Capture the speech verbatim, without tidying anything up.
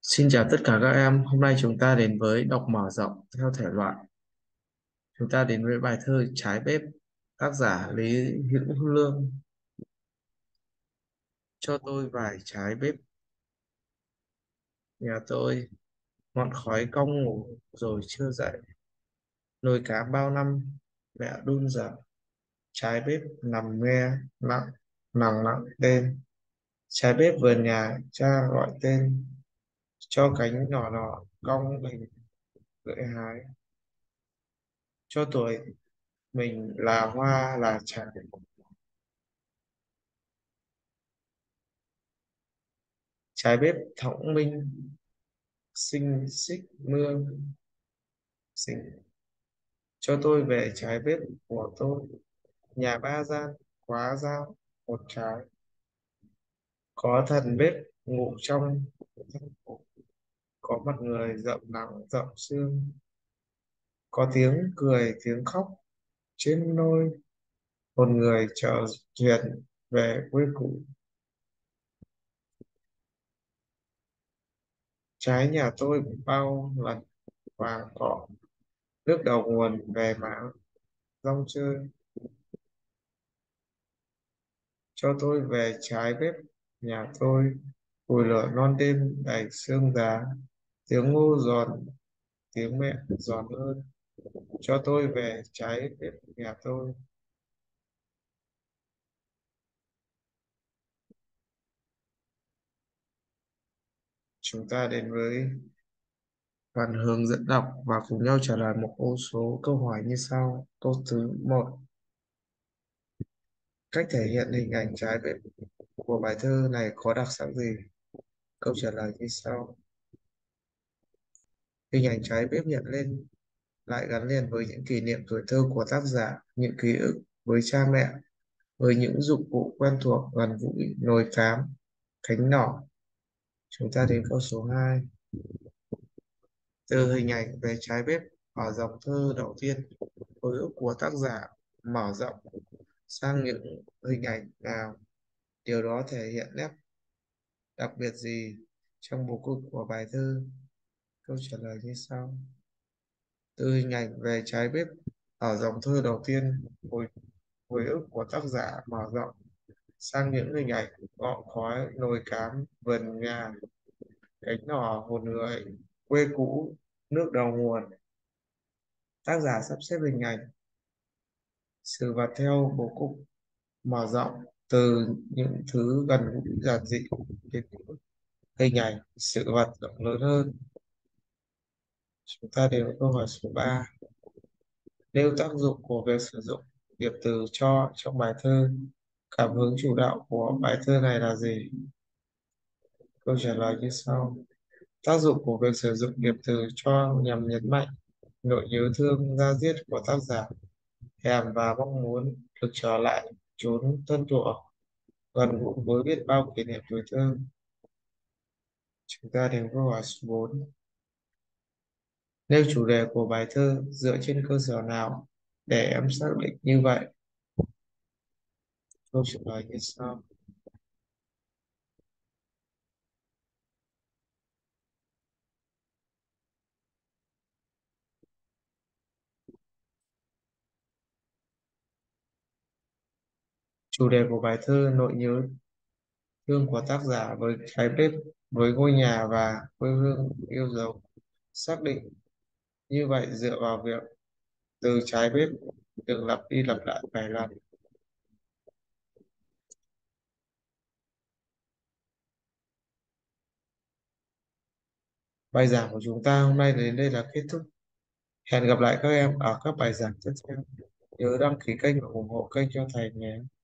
Xin chào tất cả các em, hôm nay chúng ta đến với đọc mở rộng theo thể loại. Chúng ta đến với bài thơ Trái bếp, tác giả Lý Hữu Lương. Cho tôi vài trái bếp, nhà tôi ngọn khói cong ngủ rồi chưa dậy. Nồi cá bao năm, mẹ đun dở. Trái bếp nằm nghe nặng, nặng nặng đêm. Trái bếp vườn nhà, cha gọi tên. Cho cánh nhỏ nhỏ cong mình gợi hái. Cho tuổi mình là hoa là trái. Trái bếp thông minh sinh xích mương xinh. Cho tôi về trái bếp của tôi, nhà ba gian quá giao một trái. Có thần bếp ngủ trong căn hộ, có mặt người rộng nắng rộng sương, có tiếng cười tiếng khóc trên nôi, một người chờ chuyện về quê cũ. Trái nhà tôi bao lần vàng cỏ, nước đầu nguồn về máng rong chơi. Cho tôi về trái bếp nhà tôi, củi lửa non đêm đầy sương giá, tiếng ngô giòn tiếng mẹ giòn hơn. Cho tôi về trái bếp nhà tôi. Chúng ta đến với phần hướng dẫn đọc và cùng nhau trả lời một ô số câu hỏi như sau. Câu thứ một: cách thể hiện hình ảnh trái bếp của bài thơ này có đặc sắc gì? Câu trả lời như sau: hình ảnh trái bếp hiện lên lại gắn liền với những kỷ niệm tuổi thơ của tác giả, những ký ức với cha mẹ, với những dụng cụ quen thuộc gần gũi, nồi cám, cánh nỏ. Chúng ta đến câu số hai: từ hình ảnh về trái bếp ở dòng thơ đầu tiên, hồi ức của tác giả mở rộng sang những hình ảnh nào, điều đó thể hiện nét đặc biệt gì trong bố cục của bài thơ? Câu trả lời như sau: từ hình ảnh về trái bếp ở dòng thơ đầu tiên, hồi, hồi ức của tác giả mở rộng sang những hình ảnh ngọn khói, nồi cám, vườn nhà, cánh nỏ, hồn người, quê cũ, nước đầu nguồn. Tác giả sắp xếp hình ảnh sự vật theo bố cục mở rộng từ những thứ gần gũi giản dị đến những hình ảnh sự vật rộng lớn hơn. Chúng ta đến với câu hỏi số ba: nêu tác dụng của việc sử dụng điệp từ cho trong bài thơ. Cảm hứng chủ đạo của bài thơ này là gì? Câu trả lời như sau: tác dụng của việc sử dụng điệp từ cho nhằm nhấn mạnh nỗi nhớ thương da diết của tác giả, thèm và mong muốn được trở lại chốn thân thuộc, gần gũi với biết bao kỷ niệm tuổi thơ. Chúng ta đến câu hỏi số bốn: nêu chủ đề của bài thơ dựa trên cơ sở nào để em xác định như vậy? Câu trả lời như sau: chủ đề của bài thơ nỗi nhớ thương của tác giả với cái bếp, với ngôi nhà và quê hương yêu dấu. Xác định như vậy dựa vào việc từ trái bếp được lặp đi lặp lại vài lần. Bài giảng của chúng ta hôm nay đến đây là kết thúc. Hẹn gặp lại các em ở các bài giảng tiếp theo. Nhớ đăng ký kênh và ủng hộ kênh cho thầy nhé.